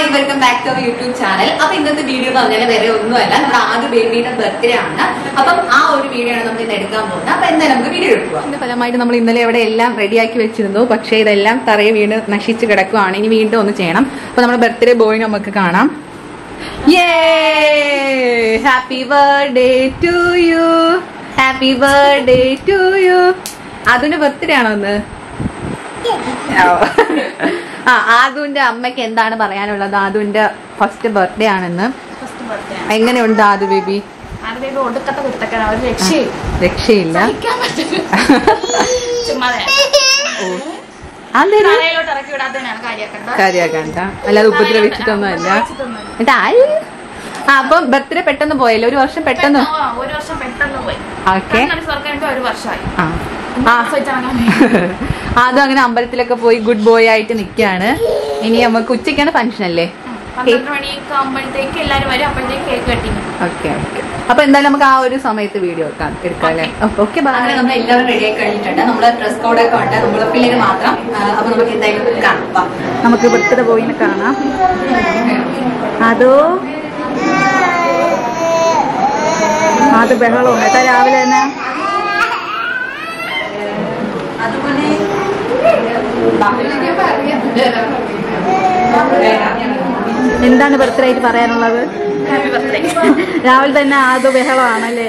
and welcome back to our YouTube channel. അപ്പോൾ ഇന്നത്തെ video എന്ന് പറഞ്ഞാൽ വേറെ ഒന്നുമല്ല, നമ്മുടെ ആദ്യ ബേബിയുടെ ബർത്ത്ഡേ ആണ്. അപ്പം ആ ഒരു വീഡിയോ ആണ് നമ്മൾ ഇന്ന് എടുക്കാൻ പോകുന്നത്. അപ്പോൾ എന്തായാലും നമുക്ക് വീഡിയോ എടുക്കുക. ഇതിന്റെ ഫലമായിട്ട് നമ്മൾ ഇന്നലെ ഇവിടെ എല്ലാം റെഡിയാക്കി വെച്ചിരുന്നു, പക്ഷേ ഇതെല്ലാം തറയെ വീണ് നശിച്ച് കിടക്കുകയാണ്. ഇനി വീണ്ടും ഒന്ന് ചെയ്യണം. അപ്പോൾ നമ്മുടെ ബർത്ത്ഡേ ബോയ് നമുക്ക് കാണാം. Happy birthday to you, happy birthday to you. അതിന്റെ ബർത്ത്ഡേ ആണോ ഇന്ന്? ആദുവിന്റെ അമ്മയ്ക്ക് എന്താണ് പറയാനുള്ളത്? ആദുവിന്റെ ഫസ്റ്റ് ബർത്ത്ഡേ ആണെന്ന്. എങ്ങനെയുണ്ട് ആദു ബേബി? രക്ഷയില്ല. കാര്യാക്കണ്ട, അല്ലാതെ ഉപദ്രവിച്ചിട്ടൊന്നും അല്ല. അപ്പം ബർത്ത്ഡേ പെട്ടെന്ന് പോയല്ലോ, ഒരു വർഷം പെട്ടെന്ന്. ഓക്കെ, അതും അങ്ങനെ അമ്പലത്തിലൊക്കെ പോയി ഗുഡ് ബോയ് ആയിട്ട് നിൽക്കുകയാണ്. ഇനി നമുക്ക് ഉച്ചയ്ക്കാണ് ഫംഗ്ഷൻ അല്ലേ? Okay okay. അപ്പൊ എന്തായാലും നമുക്ക് ആ ഒരു സമയത്ത് വീഡിയോ എടുക്കാം അല്ലേ? ഓക്കെ. അങ്ങനെ നമ്മൾ എല്ലാവരും റെഡി ആയി കഴിഞ്ഞിട്ടുണ്ട്. നമ്മള് ഡ്രസ് കോഡൊക്കെ ഉണ്ട്, നമ്മള് പിള്ളേര് മാത്രം. അപ്പൊ നമുക്ക് എന്തായാലും കാണാം. നമുക്ക് ബർത്ത്ഡേ ബോയിനെ കാണാം. അത് ബഹളവും കേട്ടാ രാവിലെ തന്നെ. എന്താണ് ബർത്ത്ഡേ ആയിട്ട് പറയാനുള്ളത്? രാവിലെ തന്നെ ആദ്യ ബഹളമാണല്ലേ?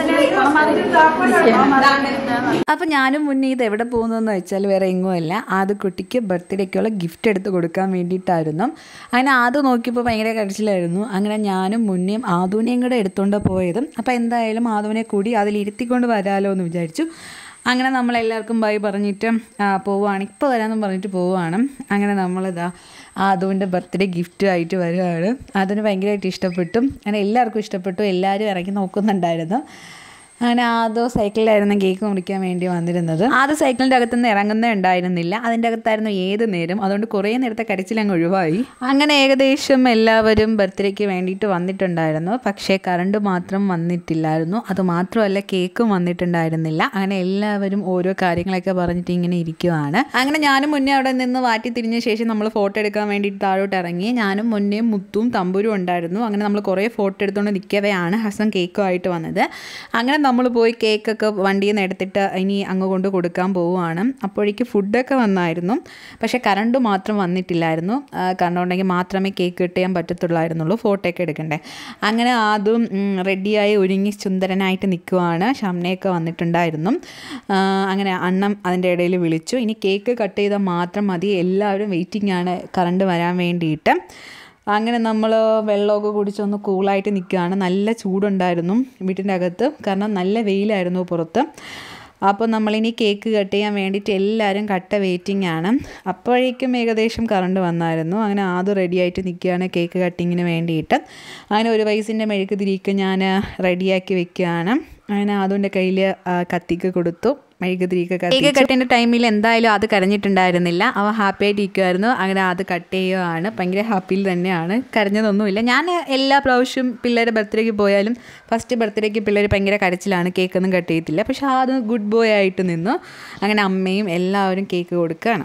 അപ്പൊ ഞാനും മുന്നേ ഇത് എവിടെ പോകുന്നതെന്ന് വെച്ചാൽ വേറെ എങ്ങുമല്ല, ആദ്യ കുട്ടിക്ക് ബർത്ത്ഡേക്കുള്ള ഗിഫ്റ്റ് എടുത്ത് കൊടുക്കാൻ വേണ്ടിയിട്ടായിരുന്നു. അങ്ങനെ ആദ്യം നോക്കിയപ്പോൾ ഭയങ്കര കരച്ചിലായിരുന്നു. അങ്ങനെ ഞാനും മുന്നേയും ആദുവിനെയും കൂടെ എടുത്തുകൊണ്ട് പോയതും. അപ്പം എന്തായാലും ആദുവിനെ കൂടി അതിലിരുത്തിക്കൊണ്ട് വരാമല്ലോ എന്ന് വിചാരിച്ചു. അങ്ങനെ നമ്മളെല്ലാവർക്കും ബൈ പറഞ്ഞിട്ട് പോവുകയാണ്. ഇപ്പോൾ വരാമെന്ന് പറഞ്ഞിട്ട് പോവുകയാണ്. അങ്ങനെ നമ്മളിതാ ആദുവിൻ്റെ ബർത്ത്ഡേ ഗിഫ്റ്റുമായിട്ട് വരികയാണ്. അതിന് ഭയങ്കരമായിട്ട് ഇഷ്ടപ്പെട്ടു. അങ്ങനെ എല്ലാവർക്കും ഇഷ്ടപ്പെട്ടു. എല്ലാവരും ഇറങ്ങി നോക്കുന്നുണ്ടായിരുന്നു. അങ്ങനെ ആദ്യം സൈക്കിളിലായിരുന്നു കേക്ക് മുറിക്കാൻ വേണ്ടി വന്നിരുന്നത്. ആദ്യം സൈക്കിളിൻ്റെ അകത്തുനിന്ന് ഇറങ്ങുന്നേ ഉണ്ടായിരുന്നില്ല, അതിൻ്റെ അകത്തായിരുന്നു ഏത് നേരം. അതുകൊണ്ട് കുറേ നേരത്തെ കരച്ചിലങ്ങ് ഒഴിവായി. അങ്ങനെ ഏകദേശം എല്ലാവരും ബർത്ത്ഡേക്ക് വേണ്ടിയിട്ട് വന്നിട്ടുണ്ടായിരുന്നു. പക്ഷേ കറണ്ട് മാത്രം വന്നിട്ടില്ലായിരുന്നു. അതുമാത്രമല്ല കേക്കും വന്നിട്ടുണ്ടായിരുന്നില്ല. അങ്ങനെ എല്ലാവരും ഓരോ കാര്യങ്ങളൊക്കെ പറഞ്ഞിട്ട് ഇങ്ങനെ ഇരിക്കുവാണ്. അങ്ങനെ ഞാനും മുന്നേ അവിടെ നിന്ന് വാറ്റി തിരിഞ്ഞ ശേഷം നമ്മൾ ഫോട്ടോ എടുക്കാൻ വേണ്ടിയിട്ട് താഴോട്ട് ഇറങ്ങി. ഞാനും മുന്നേ മുത്തും തമ്പൂരും ഉണ്ടായിരുന്നു. അങ്ങനെ നമ്മൾ കുറേ ഫോട്ടോ എടുത്തുകൊണ്ട് നിൽക്കവെയാണ് ഹസൻ കേക്കുമായിട്ട് വന്നത്. അങ്ങനെ നമ്മൾ പോയി കേക്കൊക്കെ വണ്ടിയിൽ നിന്ന് എടുത്തിട്ട് ഇനി അങ്ങ് കൊണ്ട് കൊടുക്കാൻ പോവുകയാണ്. അപ്പോഴേക്ക് ഫുഡൊക്കെ വന്നായിരുന്നു, പക്ഷേ കറണ്ട് മാത്രം വന്നിട്ടില്ലായിരുന്നു. കറണ്ട് ഉണ്ടെങ്കിൽ മാത്രമേ കേക്ക് കട്ട് ചെയ്യാൻ പറ്റത്തുള്ളായിരുന്നുള്ളൂ, ഫോട്ടോ ഒക്കെ എടുക്കണ്ടേ. അങ്ങനെ അതും റെഡിയായി ഒരുങ്ങി സുന്ദരനായിട്ട് നിൽക്കുവാണ്. ഷംനയൊക്കെ വന്നിട്ടുണ്ടായിരുന്നു. അങ്ങനെ അണ്ണം അതിൻ്റെ ഇടയിൽ വിളിച്ചു, ഇനി കേക്ക് കട്ട് ചെയ്താൽ മാത്രം മതി, എല്ലാവരും വെയിറ്റിംഗ് ആണ് കറണ്ട് വരാൻ വേണ്ടിയിട്ട്. അങ്ങനെ നമ്മൾ വെള്ളമൊക്കെ കുടിച്ചൊന്ന് കൂളായിട്ട് നിൽക്കുകയാണ്. നല്ല ചൂടുണ്ടായിരുന്നു വീട്ടിൻ്റെ അകത്ത്, കാരണം നല്ല വെയിലായിരുന്നു പുറത്ത്. അപ്പോൾ നമ്മളിനി കേക്ക് കട്ട് ചെയ്യാൻ വേണ്ടിയിട്ട് എല്ലാവരും കട്ട വെയിറ്റിംഗ് ആണ്. അപ്പോഴേക്കും ഏകദേശം കറണ്ട് വന്നായിരുന്നു. അങ്ങനെ ആദ്യം റെഡിയായിട്ട് നിൽക്കുകയാണ് കേക്ക് കട്ടിങ്ങിന് വേണ്ടിയിട്ട്. അങ്ങനെ ഒരു വയസ്സിൻ്റെ മെഴുക്ക് തിരിക്ക് ഞാൻ റെഡിയാക്കി വെക്കുകയാണ്. അങ്ങനെ അതിൻ്റെ കയ്യിൽ കത്തിക്ക് കൊടുത്തു. കേക്ക് കട്ടിൻ്റെ ടൈമിൽ എന്തായാലും അത് കരഞ്ഞിട്ടുണ്ടായിരുന്നില്ല, അവ ഹാപ്പി ആയിട്ട് ഇരിക്കുമായിരുന്നു. അങ്ങനെ അത് കട്ട് ചെയ്യുകയാണ്. ഭയങ്കര ഹാപ്പിയിൽ തന്നെയാണ്, കരഞ്ഞതൊന്നുമില്ല. ഞാൻ എല്ലാ പ്രാവശ്യവും പിള്ളേരുടെ ബർത്ത്ഡേക്ക് പോയാലും ഫസ്റ്റ് ബർത്ത്ഡേക്ക് പിള്ളേർ ഭയങ്കര കരച്ചിലാണ്, കേക്കൊന്നും കട്ട് ചെയ്യത്തില്ല. പക്ഷെ അത് ഗുഡ് ബോയ് ആയിട്ട് നിന്നു. അങ്ങനെ അമ്മയും എല്ലാവരും കേക്ക് കൊടുക്കുകയാണ്.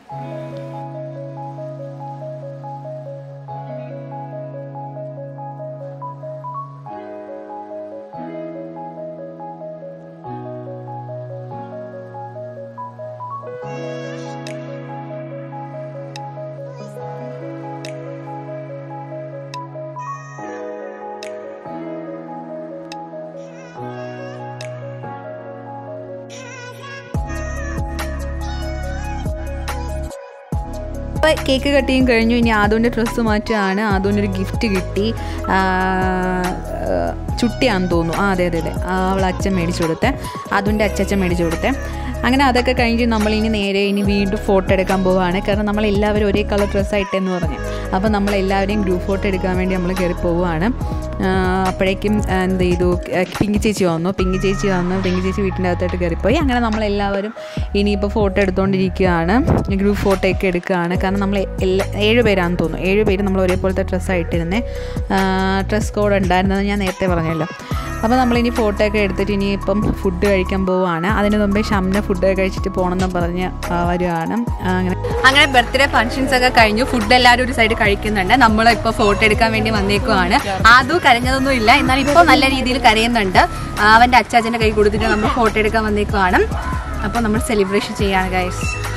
അപ്പോൾ കേക്ക് കട്ടിയും കഴിഞ്ഞു. ഇനി ആദുവിൻ്റെ ഡ്രസ്സ് മാറ്റുകയാണ്. ആദുവിനൊരു ഗിഫ്റ്റ് കിട്ടി, ചുട്ടിയാണെന്ന് തോന്നുന്നു. അതെ, അവൾ അച്ഛൻ മേടിച്ചു കൊടുത്തേ, ആദുവിൻ്റെ അച്ഛൻ മേടിച്ചു കൊടുത്തേ. അങ്ങനെ അതൊക്കെ കഴിഞ്ഞ് നമ്മളിനി നേരെ വീണ്ടും ഫോട്ടോ എടുക്കാൻ പോവുകയാണ്. കാരണം നമ്മളെല്ലാവരും ഒരേ കളർ ഡ്രസ്സായിട്ടെന്ന് പറഞ്ഞു. അപ്പോൾ നമ്മളെല്ലാവരെയും ഗ്രൂപ്പ് ഫോട്ടോ എടുക്കാൻ വേണ്ടി നമ്മൾ കയറി പോവുകയാണ്. അപ്പോഴേക്കും എന്ത് ചെയ്തു, പിങ്കി ചേച്ചി വന്നു. പിങ്കി ചേച്ചി വീട്ടിൻ്റെ അകത്തോട്ട് കയറിപ്പോയി. അങ്ങനെ നമ്മളെല്ലാവരും ഇനിയിപ്പോൾ ഫോട്ടോ എടുത്തുകൊണ്ടിരിക്കുകയാണ്. ഗ്രൂപ്പ് ഫോട്ടോ ഒക്കെ എടുക്കുകയാണ്. കാരണം നമ്മൾ 7 പേരാണെന്ന് തോന്നുന്നു. 7 പേര് നമ്മൾ ഒരേപോലത്തെ ഡ്രസ്സായിട്ടിരുന്നേ. ഡ്രസ് കോഡ് ഉണ്ടായിരുന്നത് ഞാൻ നേരത്തെ പറഞ്ഞല്ലോ. അപ്പോൾ നമ്മളിനി ഫോട്ടോ ഒക്കെ എടുത്തിട്ട് ഇനിയിപ്പം ഫുഡ് കഴിക്കാൻ പോവുകയാണ്. അതിന് മുമ്പേ ഷംന ഫുഡ് കഴിച്ചിട്ട് പോകണമെന്ന് പറഞ്ഞ് വരുവാണ്. അങ്ങനെ ബർത്ത്ഡേ ഫംഗ്ഷൻസ് ഒക്കെ കഴിഞ്ഞു. ഫുഡ് എല്ലാവരും ഒരു സൈഡ് കഴിക്കുന്നുണ്ട്. നമ്മളിപ്പോൾ ഫോട്ടോ എടുക്കാൻ വേണ്ടി വന്നേക്കുവാണ്. അതും കരഞ്ഞതൊന്നും ഇല്ല, എന്നാൽ ഇപ്പോൾ നല്ല രീതിയിൽ കരയുന്നുണ്ട്. അവൻ്റെ അച്ചാച്ചൻ്റെ കൈ കൊടുത്തിട്ട് നമ്മൾ ഫോട്ടോ എടുക്കാൻ വന്നേക്കുവാണ്. അപ്പോൾ നമ്മൾ സെലിബ്രേഷൻ ചെയ്യാണ് ഗൈസ്.